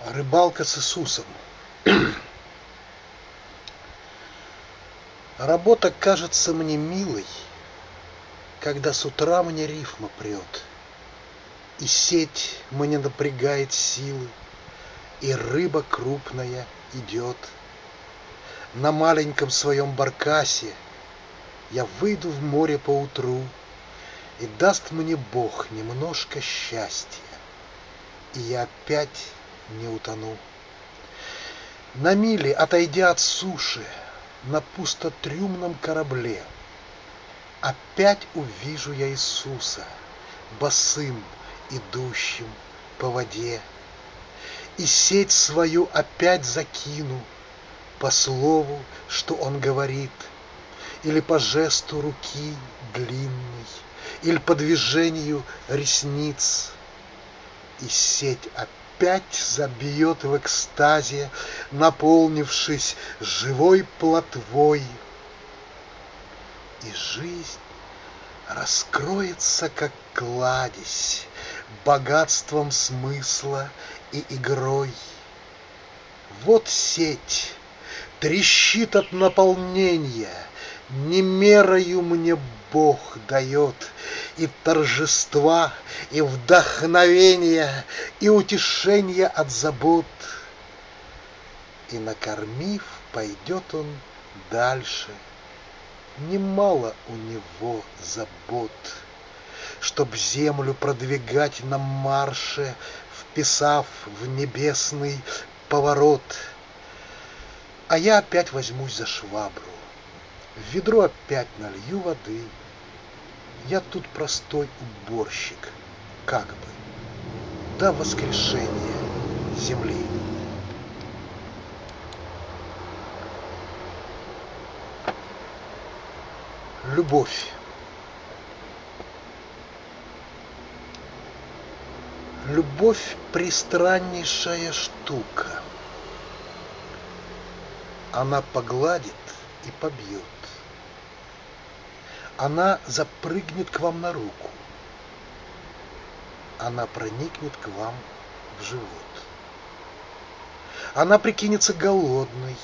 Рыбалка с Иисусом. Работа кажется мне милой, когда с утра мне рифма прет, и сеть мне напрягает силы, и рыба крупная идет. На маленьком своем баркасе я выйду в море поутру, и даст мне Бог немножко счастья, и я опять не утону. На миле, отойдя от суши, на пустотрюмном корабле, опять увижу я Иисуса, босым, идущим по воде, и сеть свою опять закину по слову, что Он говорит, или по жесту руки длинной, или по движению ресниц, и сеть опять забьет в экстазе, наполнившись живой плотвой, и жизнь раскроется, как кладезь, богатством смысла и игрой. Вот сеть трещит от наполнения, не мерою мне Бог дает и торжества, и вдохновения, и утешения от забот. И накормив, пойдет он дальше. Немало у него забот, чтоб землю продвигать на марше, вписав в небесный поворот. А я опять возьмусь за швабру, в ведро опять налью воды. Я тут простой уборщик, как бы, до воскрешения земли. Любовь. Любовь — пристраннейшая штука. Она погладит и побьет. Она запрыгнет к вам на руку. Она проникнет к вам в живот. Она прикинется голодной.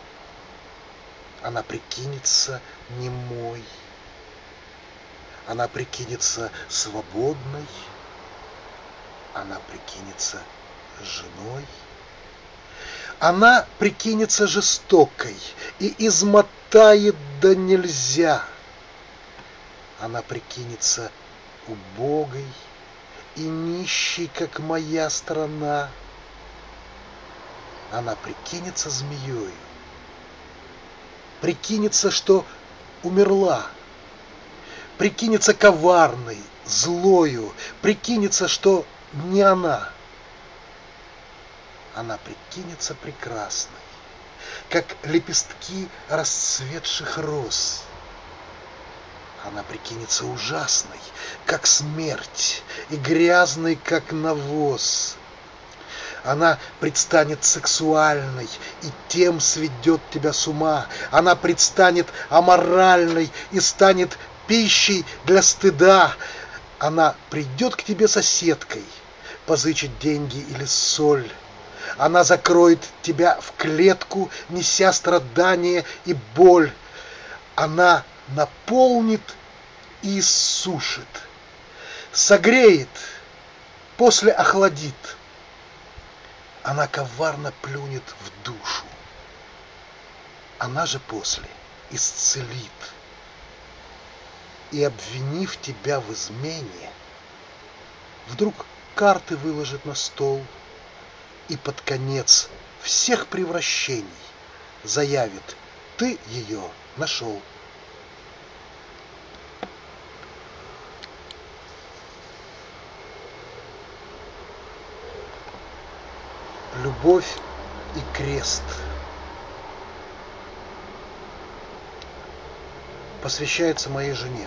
Она прикинется немой. Она прикинется свободной. Она прикинется женой. Она прикинется жестокой и измотает да нельзя. Она прикинется убогой и нищей, как моя страна. Она прикинется змеёю, прикинется, что умерла, прикинется коварной, злою, прикинется, что не она. Она прикинется прекрасной, как лепестки расцветших роз. Она прикинется ужасной, как смерть, и грязной, как навоз. Она предстанет сексуальной и тем сведет тебя с ума. Она предстанет аморальной и станет пищей для стыда. Она придет к тебе соседкой, позычить деньги или соль. Она закроет тебя в клетку, неся страдания и боль. Она наполнит и иссушит, согреет, после охладит. Она коварно плюнет в душу. Она же после исцелит. И, обвинив тебя в измене, вдруг карты выложит на стол и под конец всех превращений заявит: ты ее нашел. Любовь и крест. Посвящается моей жене.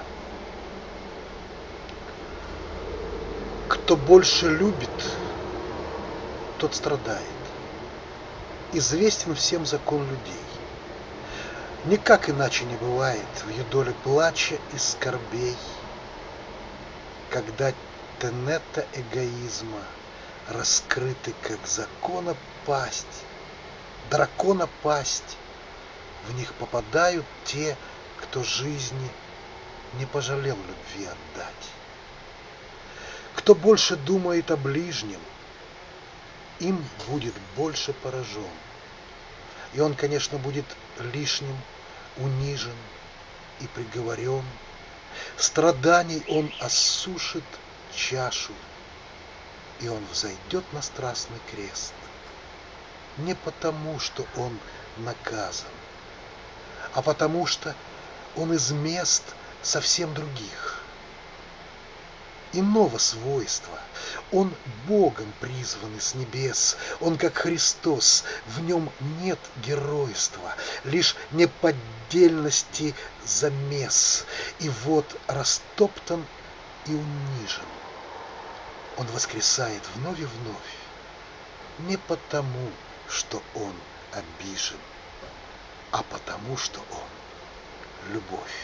Кто больше любит, тот страдает. Известен всем закон людей. Никак иначе не бывает в ее доле плача и скорбей, когда тенета эгоизма раскрыты, как закона пасть, дракона пасть. В них попадают те, кто жизни не пожалел любви отдать. Кто больше думает о ближнем, им будет больше поражен. И он, конечно, будет лишним, унижен и приговорен. Страданий он осушит чашу, и он взойдет на страстный крест. Не потому, что он наказан, а потому, что он из мест совсем других, иного свойства. Он Богом призван с небес, он как Христос, в нем нет геройства, лишь неподдельности замес, и вот растоптан и унижен. Он воскресает вновь и вновь, не потому, что он обижен, а потому, что он любовь.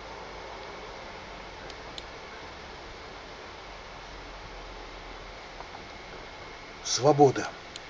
Свобода.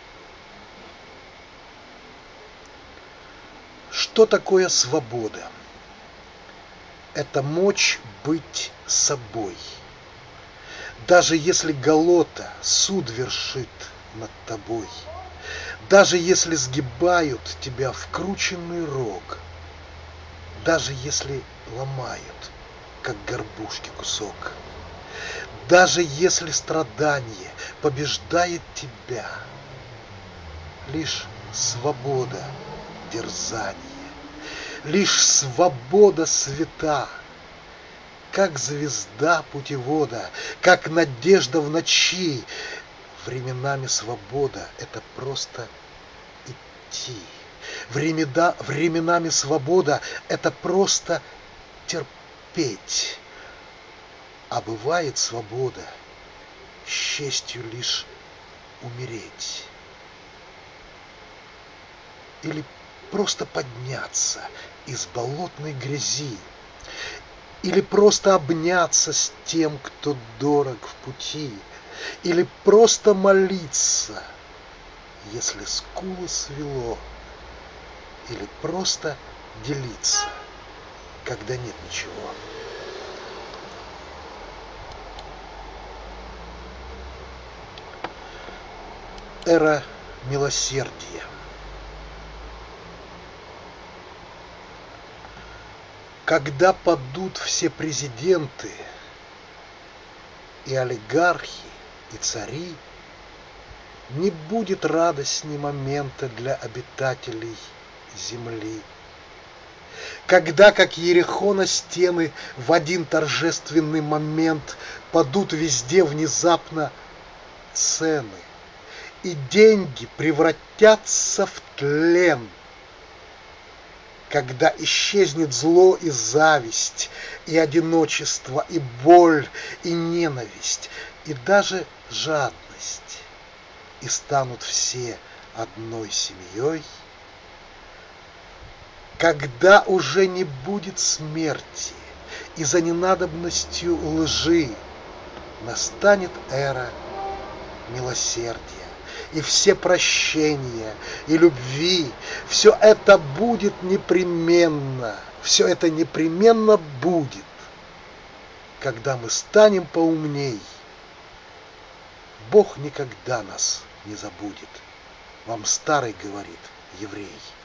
Что такое свобода? Это мочь быть собой. Даже если Голота суд вершит над тобой, даже если сгибают тебя в крученный рог, даже если ломают, как горбушки, кусок, даже если страдание побеждает тебя, лишь свобода дерзания, лишь свобода свята, как звезда путевода, как надежда в ночи. Временами свобода — это просто идти. Временами свобода — это просто терпеть. А бывает свобода с честью лишь умереть. Или просто подняться из болотной грязи. Или просто обняться с тем, кто дорог в пути. Или просто молиться, если скулы свело. Или просто делиться, когда нет ничего. Эра милосердия. Когда падут все президенты и олигархи, и цари, не будет радостней момента для обитателей земли. Когда, как Иерихона стены, в один торжественный момент падут везде внезапно цены, и деньги превратятся в тлен. Когда исчезнет зло и зависть, и одиночество, и боль, и ненависть, и даже жадность, и станут все одной семьей, когда уже не будет смерти, и за ненадобностью лжи настанет эра милосердия, и все прощения, и любви, все это будет непременно, все это непременно будет, когда мы станем поумней. Бог никогда нас не забудет, вам старый говорит еврей.